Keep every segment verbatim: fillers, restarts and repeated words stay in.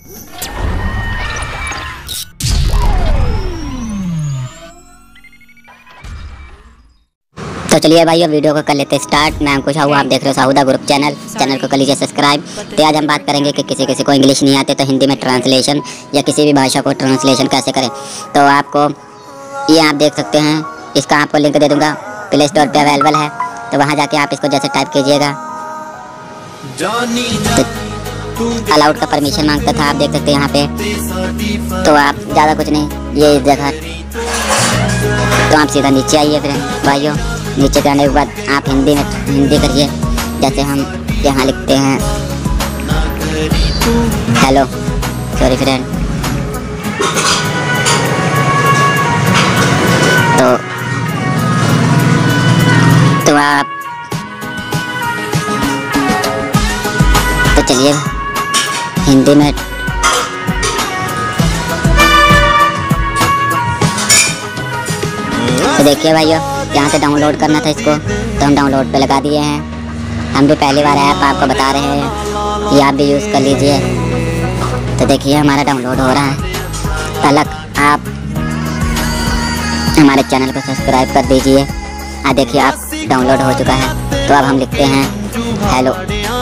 तो चलिए भाई वीडियो को कर लेते हैं स्टार्ट। मैं अंकुश हूँ, आप देख रहे हो साहुदा ग्रुप चैनल। चैनल को कर लीजिए सब्सक्राइब। तो आज हम बात करेंगे कि किसी किसी को इंग्लिश नहीं आते तो हिंदी में ट्रांसलेशन या किसी भी भाषा को ट्रांसलेशन कैसे करें। तो आपको ये आप देख सकते हैं, इसका आपको लिंक दे दूँगा, प्ले स्टोर पर अवेलेबल है। तो वहाँ जाके आप इसको जैसे टाइप कीजिएगा, तो अलाउड का परमिशन मांगता था, आप देख सकते हैं यहाँ पे। तो आप ज़्यादा कुछ नहीं, ये जगह तो आप सीधा नीचे आइए फिर भाइयों। नीचे जाने के बाद आप हिंदी में हिंदी करिए। जैसे हम यहाँ लिखते हैं हेलो, सॉरी फ्रेंड। तो तो आप तो चलिए हिंदी में तो देखिए भाइयों, यहाँ से डाउनलोड करना था इसको, तो हम डाउनलोड पे लगा दिए हैं। हम भी पहली बार ऐप आपको बता रहे हैं, ये आप भी यूज़ कर लीजिए। तो देखिए हमारा डाउनलोड हो रहा है। तलक आप हमारे चैनल को सब्सक्राइब कर दीजिए। हाँ देखिए आप डाउनलोड हो चुका है। तो अब हम लिखते हैं हेलो,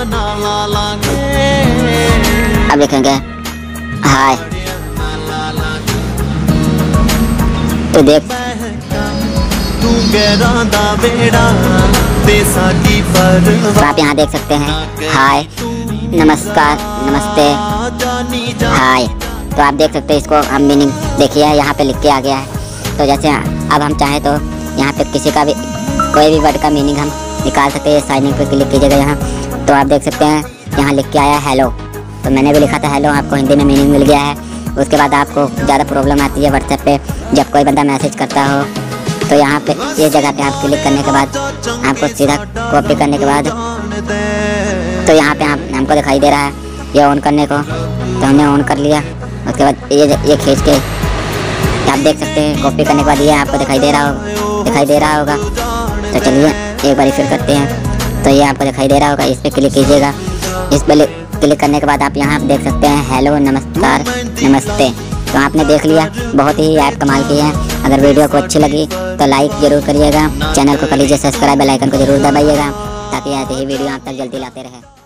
अब लिखेंगे हाय। तो देख तो आप यहाँ देख सकते हैं हाय, नमस्कार, नमस्ते, हाय। तो आप देख सकते हैं, इसको हम मीनिंग देखिए यहाँ पे लिख के आ गया है। तो जैसे अब हम चाहें तो यहाँ पे किसी का भी कोई भी वर्ड का मीनिंग हम निकाल सकते हैं। साइनिंग पे क्लिक कीजिएगा यहाँ, तो आप देख सकते हैं यहाँ लिख के आया हेलो। तो मैंने भी लिखा था हेलो, आपको हिंदी में मीनिंग मिल गया है। उसके बाद आपको ज़्यादा प्रॉब्लम आती है व्हाट्सएप पे, जब कोई बंदा मैसेज करता हो। तो यहाँ पे ये जगह पे आप क्लिक करने के बाद आपको सीधा कॉपी करने के बाद तो यहाँ पे आप हमको दिखाई दे रहा है ये ऑन करने को, तो हमने ऑन कर लिया। उसके बाद ये ये खींच के आप देख सकते हैं, कॉपी करने के बाद ये आपको दिखाई दे रहा हो दिखाई दे रहा होगा। तो चलिए एक बार फिर करते हैं। तो ये आपको दिखाई दे रहा होगा, इस पर क्लिक कीजिएगा। इस पर क्लिक करने के बाद आप यहाँ देख सकते हैं हेलो, नमस्कार, नमस्ते। तो आपने देख लिया, बहुत ही ऐप कमाल की है। अगर वीडियो को अच्छी लगी तो लाइक जरूर करिएगा, चैनल को कर लीजिए सब्सक्राइब, बेल आइकन को जरूर दबाइएगा ताकि ऐसी ही वीडियो आप तक जल्दी लाते रहे।